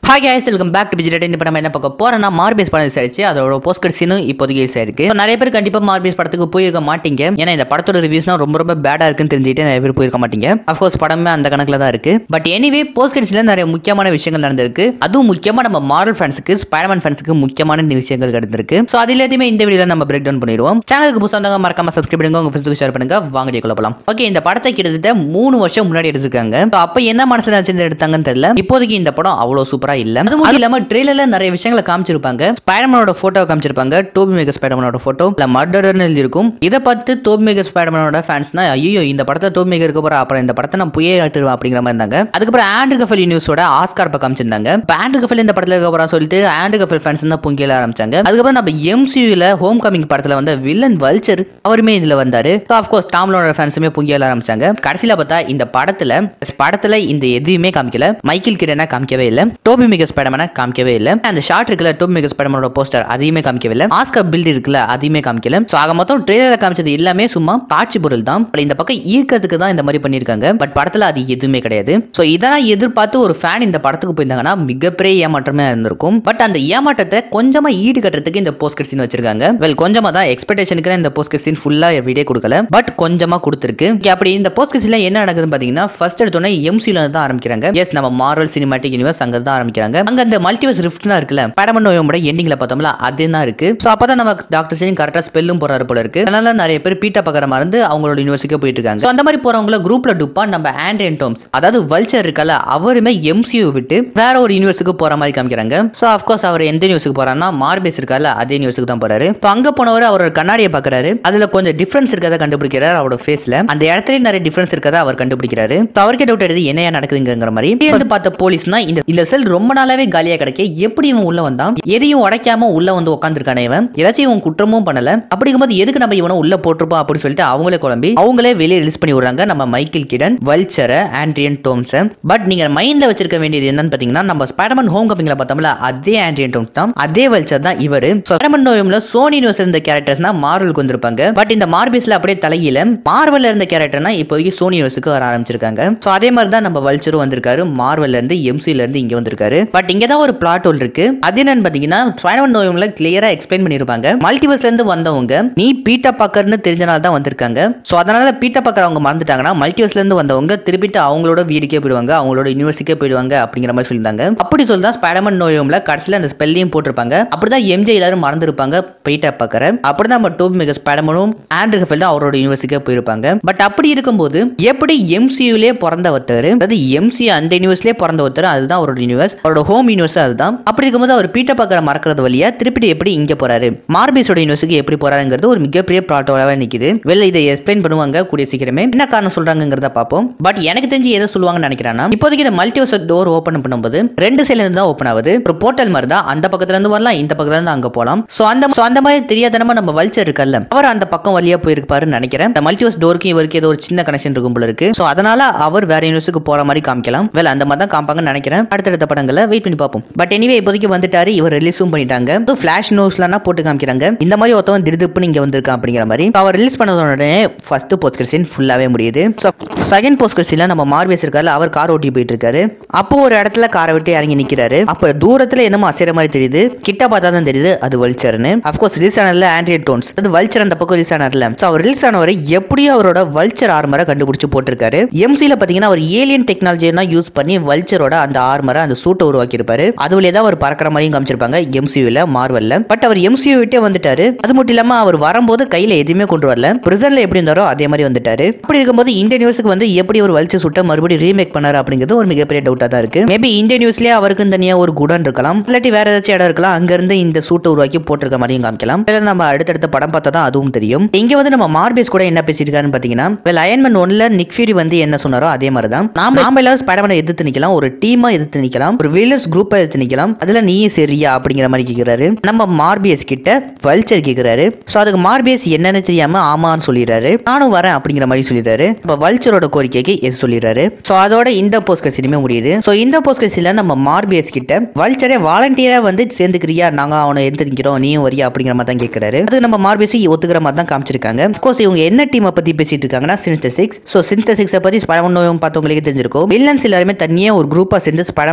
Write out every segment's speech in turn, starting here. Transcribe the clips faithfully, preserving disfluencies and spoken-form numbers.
Hi guys, welcome back to Vijay. இந்த படம் என்ன பார்க்க போறேன்னா மார்பிஎஸ் படம் ஆயிடுச்சு. அதோட போஸ்ட் கிரெடிட் சீனும் இப்போதைக்கு ரிலீஸ் ஆயிருக்கு. நிறைய பேர் கண்டிப்பா மார்பிஎஸ் படத்துக்கு போயிருக்க மாட்டீங்க. ஏன்னா இந்த படத்தோட ரிவ்யூஸ்னா ரொம்ப ரொம்ப பேடா இருக்குன்னு தெரிஞ்சுட்டு நிறைய பேர் போயிருக்க மாட்டீங்க. ஆஃப் கோர்ஸ் படமே அந்த கணக்குல தான் இருக்கு. பட் எனிவே போஸ்ட் கிரெடிட்ஸ்ல நிறைய முக்கியமான விஷயங்கள் நடந்திருக்கு. அதுவும் முக்கியமா நம்ம மார்வல் ஃபேன்ஸ்க்கு, ஸ்பைடர்மேன் ஃபேன்ஸ்க்கு முக்கியமான விஷயங்கள் நடந்திருக்கு. சோ அது எல்லாத்தையுமே இந்த வீடியோல நம்ம பிரேக் டவுன் பண்ணிடுவோம். சேனலுக்கு புதுசா இருந்தாங்க மறக்காம சப்ஸ்கிரைப் பண்ணுங்க, உங்க ஃப்ரெண்ட்ஸ்க்கு ஷேர் பண்ணுங்க. வாங்க வீடியோக்குள்ள போலாம். ஓகே, இந்த படத்தை கிட்டத்தட்ட மூணு வருஷம் முன்னாடி எடுத்திருக்காங்க. சோ அப்ப என்ன மனசுல வச்சு எடுத்தாங்கன்னு தெரியல. இப்போதைக்கு இந்த படம் அவ்வளவு சூப்பரா இல்ல. அது இல்லாம ட்ரெய்லர்ல நிறைய விஷயங்களை காமிச்சிருப்பாங்க. ஸ்பைடர்மேனோட போட்டோ காமிச்சிருப்பாங்க. டோபி மேகர் ஸ்பைடர்மேனோட போட்டோ இல்ல மர்டர்னு எழுதி இருக்கும். இத பார்த்து டோபி மேகர் ஸ்பைடர்மேனோட ஃபேன்ஸ்னா ஐயோ இந்த படத்தை டோபி மேகர் இருக்க போறா, அப்புறம் இந்த படத்தை நான் புயே ஆட்டுவேன் அப்படிங்கிற மாதிரி இருந்தாங்க. அதுக்கப்புறம் ஆண்ட்ரூ கஃபெல் நியூஸோட ஆஸ்கார் பக்கம் காமிச்சிருந்தாங்க. இப்போ ஆண்ட்ரூ கஃபெல் இந்த படத்துல இருக்க போறா சொல்லிட்டு ஆண்ட்ரூ கஃபெல் ஃபேன்ஸ் தான் பொங்கியல ஆரம்பிச்சாங்க. அதுக்கப்புறம் நம்ம எம்சியூல ஹோம் கமிங் படத்துல வந்த வில்லன் வல்ச்சர் அவருமே இதுல வந்தாரு. ஸோ ஆஃப்கோர்ஸ் டாம்லோட ஃபேன்ஸுமே பொங்கியல ஆரம்பிச்சாங்க. கடைசியில பார்த்தா இந்த படத்துல படத்துல இந்த எதுவுமே காமிக்கல. மைக்கேல் கிடனா காமிக்கவே இல்லை. டோபி மேகர் ஸ்பைடர்மேனை காமிக்கவே இல்லை. அந்த ஷார்ட் இருக்குல்ல டோபி மேகர் ஸ்பைடர்மேனோட போஸ்டர் அதையுமே காமிக்கவே இல்லை. ஆஸ்கார் பில்ட் இருக்குல்ல அதையுமே காமிக்கல. சோ ஆக மொத்தம் ட்ரெய்லர்ல காமிச்சது எல்லாமே சும்மா காட்சி பொருள் தான். இந்த பக்கம் ஈர்க்கிறதுக்கு தான் இந்த மாதிரி பண்ணிருக்காங்க. பட் படத்துல அது எதுவுமே கிடையாது. சோ இதெல்லாம் எதிர்பார்த்து ஒரு ஃபேன் இந்த படத்துக்கு போயிருந்தாங்கன்னா மிகப்பெரிய ஏமாற்றமே இருந்திருக்கும். பட் அந்த ஏமாற்றத்தை கொஞ்சமா ஈடு கட்டுறதுக்கு இந்த போஸ்ட் கிரெடிட் சீன் வச்சிருக்காங்க. வெல் கொஞ்சமா தான், எக்ஸ்பெக்டேஷனுக்கு இந்த போஸ்ட் கிரெடிட் சீன் ஃபுல்லா வீடியோ கொடுக்கல. பட் கொஞ்சமா கொடுத்திருக்கு. அப்படி இந்த போஸ்ட் கிரெடிட் சீன்ல என்ன நடக்குதுன்னு பாத்தீங்கன்னா ஃபர்ஸ்ட் எடுத்தோனே எம்சியூல தான் ஆரம்பிக்கிறாங்க. எஸ் நம்ம மார்வல் சினிமாட்டிக் யூனிவர்ஸ் அங்க தான் ஆரம்பிக்கிறாங்க. அங்க அந்த மல்டிவர்ஸ் ரிஃப்ட்ஸ் இருக்குல்ல ஸ்பைடர்மேன் நோயோட எண்டிங்ல பார்த்தோம்ல அதுதான் இருக்கு. சோ அப்பதான் நம்ம டாக்டர் ஸ்ட்ரேஞ்ச் கரெக்ட்டா ஸ்பெல்லும் போறாரு போல இருக்கு. அதனால நிறைய பேர் பீட்டா பக்கற மறந்து அவங்களோட யூனிவர்சிட்டிக்கு போயிட்டு இருக்காங்க. சோ அந்த மாதிரி போறவங்கள குரூப்ல டுப்பா நம்ம ஆண்ட்ரியன் டோம்ஸ் அதாவது வல்ச்சர் இருக்கல அவருமே எம்சியூ விட்டு வேற ஒரு யூனிவர்சிட்டிக்கு போற மாதிரி காமிக்கிறாங்க. சோ ஆஃப் கோர்ஸ் அவர் எந்த யூனிவர்சிட்டிக்கு போறாருன்னா மார்பிஎஸ் இருக்கல அதே யூனிவர்சிட்டிக்கு தான் போறாரு. இப்போ அங்க போனவர் அவரோட கண்ணாடியை பாக்குறாரு. அதுல கொஞ்சம் டிஃபரன்ஸ் இருக்கறத கண்டுபிடிக்கிறார். அவரோட ஃபேஸ்ல அந்த இடத்துல நிறைய டிஃபரன்ஸ் இருக்கறத அவர் கண்டுபிடிக்கிறாரு. சோ அவருக்கு டவுட் எடுத்து என்னையா நடக்குதுங்கற மாதிரி வந்து பார்த்த போலீஸ்னா இந்த இந்த செல் ரொம்ப நாளாவே காலியா கிடக்கே எப்படி இவன் உள்ள வந்தான், எதையும் உடைக்காம உள்ள வந்து உட்கார்ந்திருக்கானே இவன், ஏதாச்சும் இவன் குற்றமும் பண்ணல, அப்படிங்கும்போது எதுக்கு நம்ம இவனை உள்ள போட்டுருப்போம் அப்படின்னு சொல்லிட்டு அவங்களே குழம்பி அவங்களே வெளியே ரிலீஸ் பண்ணி விடுறாங்க நம்ம Michael Keaton, Vulture, Adrian Toomes. But நீங்க மைண்ட்ல வச்சிருக்க வேண்டியது என்னன்னு பாத்தீங்கன்னா நம்ம ஸ்பைடர்மேன் ஹோம் கமிங்ல பார்த்தோம்ல அதே ஆண்ட்ரியன் டோம்ஸ் தான், அதே வல்ச்சர் தான் இவரு. ஸ்பைடர்மேன் நோயம்ல சோனி யூனிவர்ஸ் இருந்த கேரக்டர்ஸ்னா மார்வலுக்கு வந்திருப்பாங்க. பட் இந்த மார்பிஎஸ்ல அப்படியே தலையில மார்வல்ல இருந்த கேரக்டர்னா இப்போதைக்கு சோனி யூனிவர்ஸ்க்கு வர ஆரம்பிச்சிருக்காங்க. சோ அதே மாதிரி தான் நம்ம வல்ச்சரும் வந்திருக்காரு. மார்வல்ல இருந்து எம்சில இருந்து இங்க வந்திருக்காரு. பட் இங்க தான் ஒரு பிளாட் ஹோல் இருக்கு. அது என்னன்னு பாத்தீங்கன்னா ஸ்பைடர்மேன் நோயம்ல கிளியரா எக்ஸ்பிளைன் பண்ணிருப்பாங்க. மல்டிவர்ஸ்ல இருந்து வந்தவங்க நீ பீட்டா பாக்கர்னு தெரிஞ்சனால தான் வந்திருக்காங்க. சோ அதனால பீட்டா பாக்கர் அவங்க மறந்துட்டாங்கன்னா மல்டிவர்ஸ்ல இருந்து வந்தவங்க திருப்பிட்டு அவங்களோட வீடுக்கே போயிடுவாங்க, அவங்களோட யூனிவர்சிட்டிக்கே போயிடுவாங்க அப்படிங்கிற மாதிரி சொல்லியிருந்தாங்க. அப்படி சொல்லி தான் ஸ்பைடர்மேன் நோயம்ல கடைசியில அந்த ஸ்பெல்லையும் போட்டிருப்பாங்க. அப்படிதான் எம்ஜே எல்லாரும் மறந்துருப்பாங்க பீட்டா பாக்கரை. அப்படிதான் நம்ம டோபி மேகர் ஸ்பைடர்மேனும் ஆண்ட்ரூ கஃபெல்டும் அவரோட யூனிவர்சிட்டிக்கே போயிருப்பாங்க. பட் அப்படி இருக்கும்போது எப்படி எம்சியூலே பிறந்த ஒருத்தர், அதாவது எம்சியூ அந்த யூனிவர்ஸ்லயே பிறந்த ஒருத்தர், அதுதான் அவரோட யூனிவர்ஸ், அவரோட ஹோம் யூனிவர்ஸ் அதுதான். அப்படி இருக்கும்போது அவர் பீட்டா பாக்கரை மறக்கிறது வழியா திருப்பிட்டு எப்படி இங்க போறாரு, மார்பிஎஸோட யூனிவர்சிட்டிக்கு எப்படி போறாருங்கிறது ஒரு மிகப்பெரிய பிளாட்டோவாவே நிக்குது. வெல் இதை எக்ஸ்பிளைன் பண்ணுவாங்க கூடிய சீக்கிரமே. என்ன காரணம் சொல்றாங்கங்கறத பாப்போம். பட் எனக்கு தெரிஞ்சு எதை சொல்லுவாங்கன்னு நினைக்கிறேன்னா இப்போதைக்கு இந்த மல்டிவர்ஸ் டோர் ஓபன் பண்ணும்போது ரெண்டு சைடுல இருந்து தான் ஓபன் ஆகுது. ஒரு போர்ட்டல் மாதிரி தான், அந்த பக்கத்துல இருந்து வரலாம், இந்த பக்கத்துல இருந்து அங்க போலாம். சோ அந்த சோ அந்த மாதிரி தெரியாதனமா நம்ம வல்ச்சர் இருக்கல்ல அவர் அந்த பக்கம் வழியா போயிருப்பாருன்னு நினைக்கிறேன். இந்த மல்டிவர்ஸ் டோருக்கு இவருக்கு ஏதோ ஒரு சின்ன கனெக்ஷன் இருக்கும் போல இருக்கு. சோ அதனால அவர் வேற யூனிவர்சிட்டிக்கு போற மாதிரி காமிக்கலாம். வெல் அந்த மாதிரி தான் காமிப்பாங்கன்னு நினைக்கிறேன். அடுத்தடுத்த படங்களை வெயிட் பண்ணி பார்ப்போம். பட் எனிவே இப்போதைக்கு வந்துட்டாரு, இவர் ரிலீஸும் பண்ணிட்டாங்க. ஃபிளாஷ் நியூஸ்லாம் போட்டு காமிக்கிறாங்க. இந்த மாதிரி ஒருத்தவன் திடுதிப்புன்னு இங்க வந்திருக்கான் அப்படிங்கிற மாதிரி. அவர் ரிலீஸ் பண்ணதோடனே ஃபர்ஸ்ட் போஸ்ட் கிரெடிட் சீன் ஃபுல்லாவே முடியுது. சோ செகண்ட் போஸ்ட் கிரெடிட் சீன்ல நம்ம மார்பிஎஸ் இருக்காரு, அவர் கார் ஓட்டி போயிட்டு இருக்காரு. அப்போ ஒரு இடத்துல காரை விட்டு இறங்கி நிக்கிறாரு. அப்ப தூரத்துல என்னமோ அசைற மாதிரி தெரியுது, கிட்ட பார்த்தா தான் தெரியுது அது வல்ச்சர்னு. ஆஃப் கோர்ஸ் ரிலீஸ் ஆனதுல ஆண்ட்ரியன் டோம்ஸ் அது வல்ச்சர் அந்த பக்கம் ரிலீஸ் ஆனதுல. சோ அவர் ரிலீஸ் ஆனவரை எப்படியோ அவரோட வல்ச்சர் ஆர்மரை கண்டுபிடிச்சு போட்டிருக்காரு. எம்சில பாத்தீங்கன்னா அவர் ஏலியன் டெக்னாலஜினா யூஸ் பண்ணி வல்ச்சரோட அந்த ஆர்மரை அந்த சூட்டை உருவாக்கி இருப்பாரு. அதுல ஏதாவது ஒரு பறக்கிற மாதிரியும் காமிச்சிருப்பாங்க எம்சியூல மார்வல்ல. பட் அவர் எம்சியூ விட்டே வந்துட்டாரு. அது மட்டும் இல்லாம அவர் வரும்போது கையில எதுவுமே கொண்டு வரல, பிரிசன்ல எப்படி இருந்தாரோ அதே மாதிரி வந்துட்டாரு. அப்படி இருக்கும்போது இந்த நியூஸ்க்கு வந்து எப்படி ஒரு வல்ச்சர் சுட்ட மறுபடியும் ரீமேக் பண்ணாரு அப்படிங்கிறது ஒரு மிகப்பெரிய டவுட்டா தான் இருக்கு. மேபி இந்த நியூஸ்லயே அவருக்கு தனியா ஒரு குடன் இருக்கலாம், இல்லாட்டி வேற ஏதாச்சும் இடம் இருக்கலாம், அங்க இருந்து இந்த சூட்டை உருவாக்கி போட்டிருக்க மாதிரியும் காமிக்கலாம். நம்ம அடுத்தடுத்த படம் பார்த்தா தான் அதுவும் தெரியும். இங்க வந்து நம்ம மார்பிஎஸ் கூட என்ன பேசியிருக்காருன்னு பாத்தீங்கன்னா வெல் அயர்ன் மேன் ஒன்ல நிக் ஃபியூரி வந்து என்ன சொன்னாரோ அதே மாதிரி தான் நாம நாம எல்லாரும் ஸ்பைடர்மேனை எதிர்த்து நிக்கலாம், ஒரு டீமா எதிர்த்து நிக்கலாம், ஒரு வில்லன்ஸ் குரூப்பா எதிர்த்து நிக்கலாம், அதுல நீ சரியா அப்படிங்கிற மாதிரி கேக்குறாரு நம்ம மார்பிஎஸ் கிட்ட. வல்ச்சர் கேக்குறாரு. சோ அதுக்கு மார்பிஎஸ் என்னன்னு தெரியாம ஆமான்னு சொல்லிடுறாரு. நானும் வரேன் அப்படிங்கிற மாதிரி சொல்லிடுறாரு. இப்ப வல்ச்சரோட கோரிக்கைக்கு எஸ் சொல்லிடுறாரு. சோ அதோட இந்த போஸ்ட் கிரெடிட் முடியுது. சோ இந்த போஸ்ட் கிரெடிட்ல நம்ம மார்பிஎஸ் கிட்ட வல்ச்சரே வாலண்டியரா வந்து சேர்ந்துக்கிறியா, நாங்க அவனை எதிர்த்து நிக்கிறோம், நீயும் வரியா அப்படிங்கிற மாதிரி தான் கேக்குறாரு. அது நம்ம மார்பிஎஸ் ஒத்துக்கிற மாதிரி தான் காமிச்சிருக்காங்க. ஆஃப் கோர்ஸ் இவங்க என்ன டீமை பத்தி பேசிட்டு இருக்காங்கன்னா sinister six. So sinister six பத்தி ஸ்பைடர்மேன் பார்த்தவங்களுக்கு தெரிஞ்சிருக்கும். வில்லன்ஸ் எல்லாருமே தனியா ஒரு குரூப்பா சேர்ந்து ஸ்பைடர்மேன் எடுத்து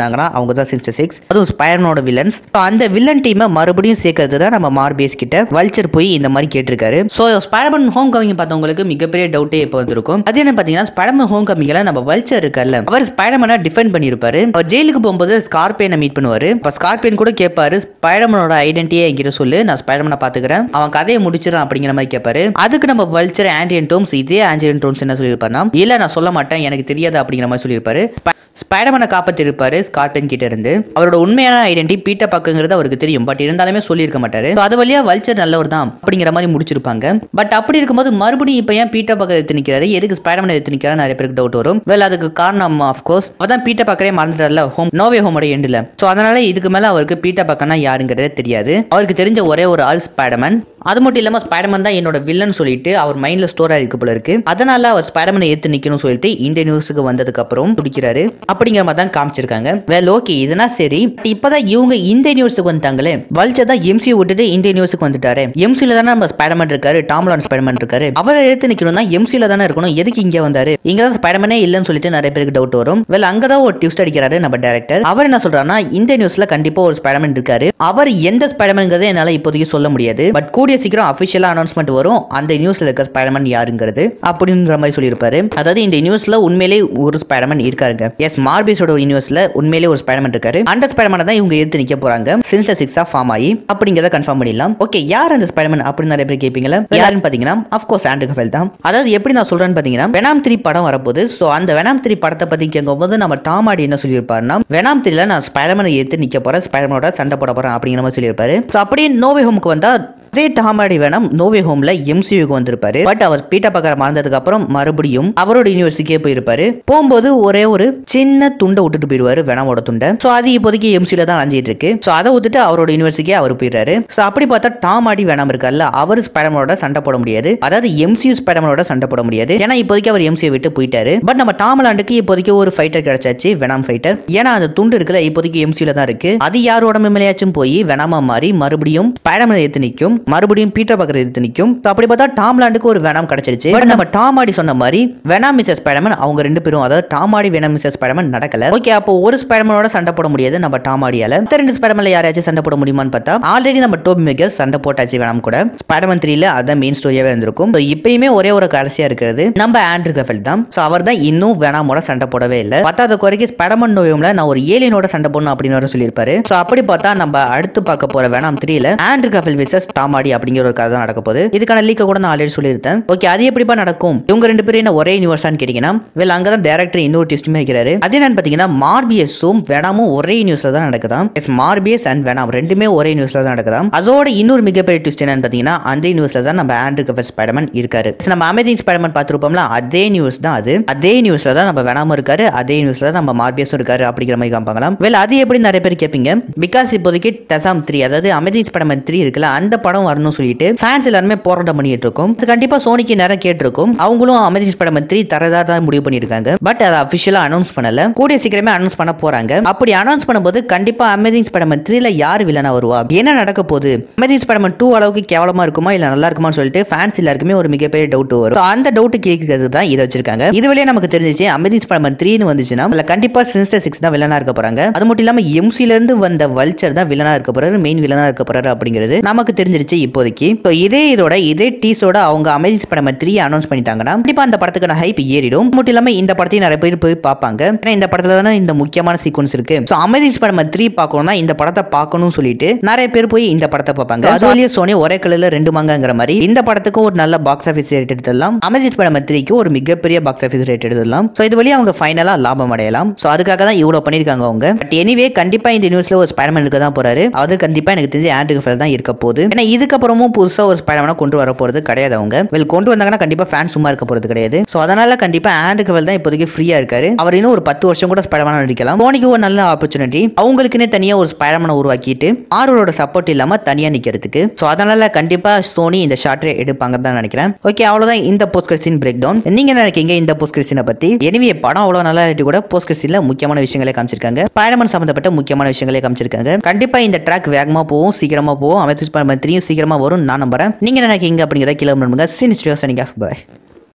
இருந்தாங்கன்னா அவங்க தான் சிக்ஸ்டி சிக்ஸ், அதுவும் ஸ்பைடர்மேனோட வில்லன்ஸ். அந்த வில்லன் டீமை மறுபடியும் சேர்க்கறது தான் நம்ம மார்பியஸ் கிட்ட வல்ச்சர் போய் இந்த மாதிரி கேட்டிருக்காரு. ஸோ ஸ்பைடர்மேன் ஹோம் கமிங் பார்த்தவங்களுக்கு மிகப்பெரிய டவுட்டே இப்போ வந்திருக்கும். அது என்ன பார்த்தீங்கன்னா ஸ்பைடர்மேன் ஹோம் கமிங்ல நம்ம வல்ச்சர் இருக்கார்ல, அவர் ஸ்பைடர்மேனை டிஃபெண்ட் பண்ணியிருப்பாரு. அவர் ஜெயிலுக்கு போகும்போது ஸ்கார்பியனை மீட் பண்ணுவாரு. இப்போ ஸ்கார்பியன் கூட கேட்பாரு ஸ்பைடர்மேனோட ஐடென்டிட்டியை என்கிட்ட சொல்லு, நான் ஸ்பைடர்மேனை பாத்துக்கிறேன், அவன் கதையை முடிச்சிடறான் அப்படிங்கிற மாதிரி கேட்பாரு. அதுக்கு நம்ம வல்ச்சர் ஆன்டியன் டோம்ஸ் இதே ஆன்டியன் டோம்ஸ் என்ன சொல்லியிருப்பாருன்னா, இல்ல நான் சொல்ல மாட்டேன், எனக்கு தெரியாது அப்படிங்கிற மாதிரி சொல்லியிருப்பாரு. ஸ்பைடர்மேனை காப்பாத்திருப்பாரு ஸ்கார்பியன் கிட்ட இருந்து. அவரோட உண்மையான ஐடென்டி பீட்டர் பார்க்கங்கிறது அவருக்கு தெரியும், பட் இருந்தாலுமே சொல்லியிருக்க மாட்டாரு. அது வழியா வல்ச்சர் நல்லவர் தான் அப்படிங்கிற மாதிரி முடிச்சிருப்பாங்க. பட் அப்படி இருக்கும்போது மறுபடியும் இப்ப ஏன் பீட்டர் பார்க்க எடுத்து நிக்கிறாரு, எதுக்கு ஸ்பைடர்மேனை எடுத்து நிக்கிறாரு நிறைய பேருக்கு டவுட் வரும். வெல் அதுக்கு காரணம் ஆஃப் கோர்ஸ் அதான் பீட்டர் பார்க்கறே மறந்துட்டார்ல ஹோம் நோவே ஹோமோட எண்ட்ல. சோ அதனால இதுக்கு மேல அவருக்கு பீட்டர் பார்க்கனா யாருங்கிறதே தெரியாது. அவருக்கு தெரிஞ்ச ஒரே ஒரு ஆள் ஸ்பைடர்மேன். அது மட்டும் இல்லாம ஸ்பைடர்மேன் தான் என்னோட வில்லன் சொல்லிட்டு அவர் மைண்ட்ல ஸ்டோர் ஆயிருக்கு போல இருக்கு. அதனால அவர் ஸ்பைடர்மேனை ஏத்து நிக்கணும் சொல்லிட்டு இந்த நியூஸுக்கு வந்ததுக்கு அப்புறம் துடிக்கிறாரு அப்படிங்கிற மாதிரி தான் காமிச்சிருக்காங்க. வெல் ஓகே இதுனா சரி. இப்பதான் இவங்க இந்த நியூஸுக்கு வந்துட்டாங்களே, வல்ச்சர் தான் எம்சியூ விட்டுட்டு இந்த நியூஸுக்கு வந்துட்டாரு. எம்சியூல தானே நம்ம ஸ்பைடர்மேன் இருக்காரு, டாம் ஹாலண்ட் ஸ்பைடர்மேன் இருக்காரு, அவரை எடுத்து நிக்கணும்னா எம்சியூல தானே இருக்கணும், எதுக்கு இங்க வந்தாரு, இங்க தான் ஸ்பைடர்மேனே இல்லன்னு சொல்லிட்டு நிறைய பேருக்கு டவுட் வரும். வெல் அங்கதான் ஒரு ட்விஸ்ட் அடிக்கிறாரு நம்ம டைரக்டர். அவர் என்ன சொல்றாருன்னா இந்த நியூஸ்ல கண்டிப்பா ஒரு ஸ்பைடர்மேன் இருக்காரு, அவர் எந்த ஸ்பைடர்மேன்ங்கிறத என்னால இப்போதைக்கு சொல்ல முடியாது, பட் கூடிய சீக்கிரம் அபிஷியலா அனௌன்ஸ்மெண்ட் வரும் அந்த நியூஸ்ல இருக்க ஸ்பைடர்மேன் யாருங்கிறது அப்படிங்கிற மாதிரி சொல்லியிருப்பாரு. அதாவது இந்த நியூஸ்ல உண்மையிலே ஒரு ஸ்பைடர்மேன் இருக்காருங்க. எஸ் மார்பியஸோட நியூஸ்ல உண்மையிலே ஒரு ஸ்பைடர்மேன் இருக்காரு. அந்த ஸ்பைடர்மேனை தான் இவங்க எடுத்து நிக்க போறாங்க சின்ஸ்டர் சிக்ஸா ஃபார்ம் ஆகி அப்படிங்கறத கன்ஃபார்ம் பண்ணிடலாம். ஓகே யார் அந்த ஸ்பைடர்மேன் அப்படின்னு நிறைய பேர் கேட்பீங்களா, யாருன்னு பாத்தீங்கன்னா ஆஃப் கோர்ஸ் ஆண்ட்ரூ கார்ஃபீல்ட் தான். அதாவது எப்படி நான் சொல்றேன்னு பாத்தீங்கன்னா வெனாம் த்ரீ படம் வரப்போகுது. சோ அந்த வெனாம் த்ரீ படத்தை பத்தி கேட்கும்போது நம்ம டாம் ஹார்டி என்ன சொல்லியிருப்பாருன்னா வெனாம் த்ரீல நான் ஸ்பைடர்மேனை எடுத்து நிக்க போறேன், ஸ்பைடர்மேனோட சண்டை போட போறேன் அப்படிங்கிற மாதிரி சொல்லியிருப்பாரு. சோ அப்படியே நோவே ஹோமுக்கு வந்தா அதே டாம் ஹார்டி வேணாம் நோவே ஹோம்ல எம்சியூக்கு வந்திருப்பாரு. பட் அவர் பீட்டர் பார்க்கற மறந்ததுக்கு அப்புறம் மறுபடியும் அவரோட யூனிவர்சிட்டிக்கே போயிருப்பாரு. போகும்போது ஒரே ஒரு சின்ன துண்டை விட்டுட்டு போயிருவாரு வெனாமோட துண்டை. சோ அது இப்போதைக்கு எம்சியூல தான் அஞ்சிட்டு இருக்கு. சோ அதை விட்டுட்டு அவரோட யூனிவர்சிட்டிக்கே அவர் போயிடுறாரு. சோ அப்படி பார்த்தா டாம் ஹார்டி வேணாம் இருக்கார்ல, அவர் ஸ்பைடர்மேனோட சண்டை போட முடியாது, அதாவது எம்சியூ ஸ்பைடர்மேனோட சண்டை போட முடியாது, ஏன்னா இப்போதைக்கு அவர் எம்சியூ விட்டு போயிட்டாரு. பட் நம்ம டாம் ஹாலண்டுக்கு இப்போதைக்கு ஒரு ஃபைட்டர் கிடைச்சாச்சு, வெனாம் ஃபைட்டர். ஏன்னா அந்த துண்டு இருக்குல்ல இப்போதைக்கு எம்சியூல தான் இருக்கு. அது யாரோட மேலேயாச்சும் போய் வெனாமா மாறி மறுபடியும் ஸ்பைடர்மேனை ஏத்து நிக்கும், மறுபடியும் பீட்டர் பார்க்கற எடுத்து நிக்கும். அப்படி பார்த்தா டாம் ஹாலண்டுக்கு ஒரு வெனாம் கிடைச்சிருச்சு. பட் நம்ம டாம் ஹார்டி சொன்ன மாதிரி வெனாம் மிஸ்டர் ஸ்பைடர்மேன் அவங்க ரெண்டு பேரும், அதாவது Tom Hardy Venom mister Spiderman நடக்கல. ஓகே அப்போ ஒரு ஸ்பைடர்மேனோட சண்டை போட முடியாது நம்ம டாம் ஹார்டியால. மத்த ரெண்டு ஸ்பைடர்மேன்ல யாராச்சும் சண்டை போட முடியுமான்னு பார்த்தா ஆல்ரெடி நம்ம டோபி மேக்கர் சண்டை போட்டாச்சு வெனாம் கூட. ஸ்பைடர்மேன் த்ரீல அதான் மெயின் ஸ்டோரியாவே இருந்திருக்கும். இப்பயுமே ஒரே ஒரு கடைசியா இருக்கிறது நம்ம ஆண்ட்ரூ கார்ஃபீல்ட் தான். சோ அவர் தான் இன்னும் வெனாமோட சண்டை போடவே இல்லை. பத்தாவது குறைக்கு ஸ்பைடர்மேன் நோயம்ல நான் ஒரு ஏலியனோட சண்டை போடணும் அப்படின்னு சொல்லியிருப்பாரு. சோ அப்படி பார்த்தா நம்ம அடுத்து பார்க்க போற வெனாம் த்ரீல Andrew Garfield versus Tom Hardy அப்படிங்கிற ஒரு கதை நடக்க போகுது. இதுக்கான லீக்க கூட நான் ஆல்ரெடி சொல்லியிருந்தேன். ஓகே அது எப்படிப்பா நடக்கும், இவங்க ரெண்டு பேரும் என்ன ஒரே யூனிவர்ஸான்னு கேட்டீங்கன்னா வெல் அங்கதான் டைரக்டர் இன்னொரு ட்விஸ்ட் வைக்கிறாரு. அது என்னன்னு பாத்தீங்கன்னா மார்பியஸும் வெனாமும் ஒரே நியூஸ்ல தான் நடக்குதாம். எஸ் மார்பியஸ் அண்ட் வெனாம் ரெண்டுமே ஒரே நியூஸ்ல தான் நடக்குதாம். அதோட இன்னொரு மிகப்பெரிய ட்விஸ்ட் என்னன்னு பாத்தீங்கன்னா அந்த நியூஸ்ல தான் நம்ம ஆண்ட்ரூ கார்ஃபீல்ட் ஸ்பைடர்மேன் இருக்காரு. நம்ம அமேசிங் ஸ்பைடர்மேன் பார்த்திருப்போம்ல அதே நியூஸ் தான் அது. அதே நியூஸ்ல தான் நம்ம வெனாமும் இருக்காரு, அதே நியூஸ்ல தான் நம்ம மார்பியஸும் இருக்காரு அப்படிங்கிற மாதிரி காமிப்பாங்களாம். வெல் அது எப்படி நிறைய பேர் கேட்பீங்க, பிகாஸ் இப்போதைக்கு டசாம் த்ரீ அதாவது அமேசிங் ஸ்பைடர்மேன் த்ரீ இருக்குல்ல அந்த படம் வரணும்னு சொல்லிட்டு ஃபேன்ஸ் எல்லாருமே போராட்டம் பண்ணிட்டு இருக்கும். அது கண்டிப்பா சோனிக்கு நேரம் கேட்டிருக்கும். அவங்களும் அமேசிங் ஸ்பைடர்மேன் த்ரீ தரதா தான் முடிவு பண்ணிருக்காங்க. பட் அதை அபிஷியலா அனௌன்ஸ் பண்ணல, கூடிய சீக்கிரமே அனௌன்ஸ் பண்ண போறாங்க. அப்படி அனௌன்ஸ் பண்ணும்போது கண்டிப்பா அமேசிங் ஸ்பைடர்மேன் த்ரீல யார் வில்லனா வருவா, என்ன நடக்க போகுது, அமேசிங் ஸ்பைடர்மேன் டூ அளவுக்கு கேவலமா இருக்குமா இல்ல நல்லா இருக்குமான்னு சொல்லிட்டு ஃபேன்ஸ் எல்லாருக்குமே ஒரு மிகப்பெரிய டவுட் வரும். அந்த டவுட் கேட்கறது தான் இதை வச்சிருக்காங்க. இது வழியா நமக்கு தெரிஞ்சிச்சு அமேசிங் ஸ்பைடர்மேன் த்ரீ வந்துச்சுன்னா அதுல கண்டிப்பா சினிஸ்டர் சிக்ஸ் தான் வில்லனா இருக்க போறாங்க. அது மட்டும் இல்லாம எம்சில இருந்து வந்த வல்ச்சர் தான் வில்லனா இருக்க போறாரு, மெயின் வில்லனா இருக்க போறாரு அப்படிங்கிறது நமக்கு தெரிஞ்சிருச்சு இப்போதைக்கு. இதே இதோட இதே டீஸோட அவங்க அமேசிங் ஸ்பைடர்மேன் த்ரீ அனௌன்ஸ் பண்ணிட்டாங்கன்னா கண்டிப்பா அந்த படத்துக்கான ஹைப் ஏறிடும். மட்டும் இல்லாம இந்த படத்தையும் நிறைய பேர் போய் பார்ப்பாங்க. ஏன்னா இந்த படத்துல தானே இந்த முக்கியமான சீக்வன்ஸ் இருக்கு. சோ அமேசிங் ஸ்பைடர்மேன் த்ரீ பார்க்கணும்னா இந்த படத்தை பார்க்கணும்னு சொல்லிட்டு நிறைய பேர் போய் இந்த படத்தை பார்ப்பாங்க. அதுலயே சோனி ஒரே கல்லுல ரெண்டு மாங்கங்கிற மாதிரி இந்த படத்துக்கு ஒரு நல்ல பாக்ஸ் ஆஃபீஸ் ரேட் எடுத்துடலாம், அமேசிங் ஸ்பைடர்மேன் த்ரீக்கு ஒரு மிகப்பெரிய பாக்ஸ் ஆஃபீஸ் ரேட் எடுத்துடலாம். சோ இது வழியா அவங்க ஃபைனலா லாபம் அடையலாம். சோ அதுக்காக தான் இவ்வளவு பண்ணிருக்காங்க அவங்க. பட் எனிவே கண்டிப்பா இந்த நியூஸ்ல ஒரு ஸ்பைடர்மேன் இருக்க தான் போறாரு. அது கண்டிப்பா எனக்கு தெரிஞ்சு ஆண்ட்ரூ கார்ஃபீல்ட் தான் இருக்க போகுது. ஏன்னா இதுக்கப்புறமும் புதுசா ஒரு ஸ்பைடர்மேனை கொண்டு வர போறது கிடையாது அவங்க. வெல் கொண்டு வந்தாங்கன்னா கண்டிப்பா ஃபேன் சும்மா இருக்க போறது கிடையாது. சோ அதனால கண்டிப்பா ஆண்ட்ரூ கார்ஃபீல்ட் தான் இப்போதைக்கு ஃப்ரீயா இருக்காரு. அவர் இன்னும் ஒரு பத்து வருஷம் கூட ஸ்பைடர்மேனா நடிக்கலாம். சோனிக்கு ஒரு நல்ல ஆப்பர்ச்சுனிட்டி, அவங்களுக்குன்னே தனியா ஒரு ஸ்பைடர்மேனை உருவாக்கிட்டு மார்வலோட சப்போர்ட் இல்லாம தனியா நிக்கிறதுக்கு. சோ அதனால கண்டிப்பா சோனி இந்த ஷார்ட்டை எடுப்பாங்கன்னு தான் நினைக்கிறேன். ஓகே அவ்வளவுதான் இந்த post credit scene break down. நீங்க நினைக்கிறீங்க இந்த போஸ்ட் கிரெடிட் சீனை பத்தி? எனிவே படம் அவ்வளவு நல்லா இருக்கு கூட போஸ்ட் கிரெடிட் சீன்ல முக்கியமான விஷயங்களை காமிச்சிருக்காங்க, ஸ்பைடர்மேன் சம்பந்தப்பட்ட முக்கியமான விஷயங்களை காமிச்சிருக்காங்க. கண்டிப்பா இந்த ட்ராக் வேகமா போகும், சீக்கிரமா போகும், அமேசிங் ஸ்பைடர்மேன் த்ரீ சீக்கிரமா வரும் நான் நம்புறேன். நீங்க நினைக்கிறீங்க அப்படிங்கறத கீழே பண்ணுங்க. Cine studios signing off. By.